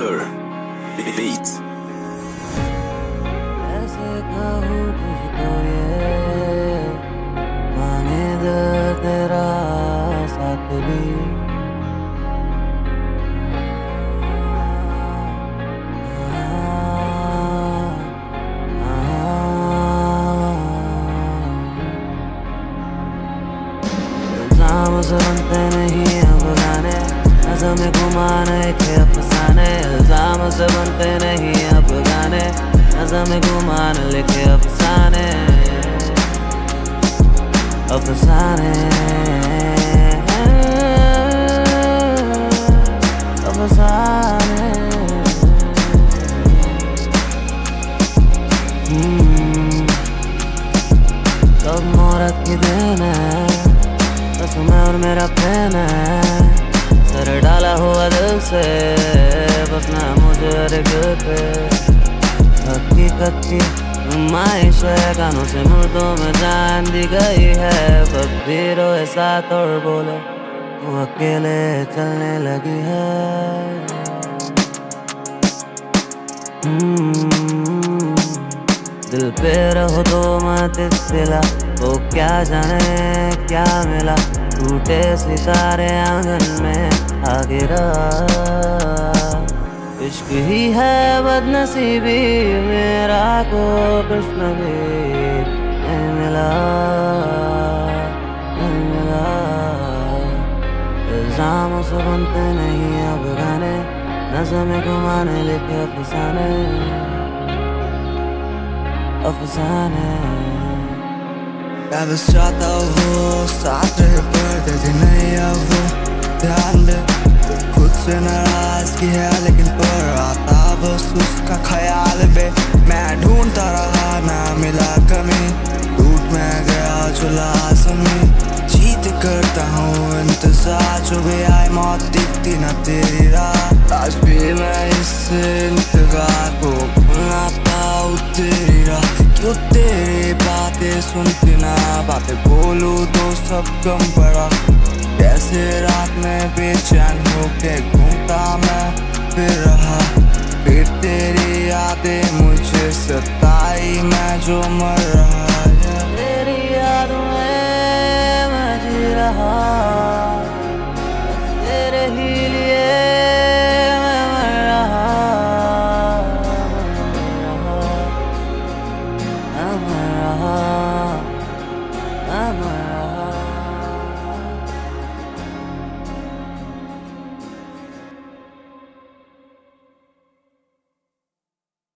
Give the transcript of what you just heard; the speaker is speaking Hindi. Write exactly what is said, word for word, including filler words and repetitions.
Killer Beat। ऐसे कहूँ तुझको ये मांगे दिल तेरा साथ भी, इल्जाम से बनते नहीं अब गाने, नज़र में घुमाने के अफसाने। इल्जाम से बनते नहीं अब गाने, नज़र में घुमाने लिखे अफसाने अफसाने अफसाने। कब मोहरत की देन है, बस मैं और मेरा प्लान है। सर डाला हुआ दिल से बस ना मुझे हर दिल पे। हकीकत की नुमाइश है, कानों से मुर्दों में जान दी गई है। वक्त भी रोए साथ और बोले तू अकेले चलने लगी है। hmm, दिल पे रहो तो मत सिला, वो क्या जाने क्या मिला। टूटे सितारे आंगन में आ गिरा, इश्क ही है बदनसीबी मेरा को कृष्ण भी नहीं मिला नहीं मिला। इल्जामों से बनते नहीं अब गाने, नज़र में घुमाने लिखे अफसाने अफसाने। मैं बस चाहता वो साथ रहे पर दिन नहीं अब वो ध्यान दे। खुद से नाराज की है लेकिन पर आता बस उसका ख्याल बे। मैं ढूंढता रहा ना मिला कमी, टूट मैं गया जो लाज़मी। जीत करता हूँ इंतजार, जो भी आए मौत दिखती ना तेरी राह। आज भी मैं इस इंतजार को भुलाता हूँ तेरी राह। क्यों तेरी बातें सुनती ना, बातें बोलूँ तो सब कम पड़ा। कैसे रात में बेचैन होके घूमता मैं फिर रहा, फिर तेरी यादें मुझे सताई, मैं जो मर रहा है। तेरी यादों में मैं जी रहा।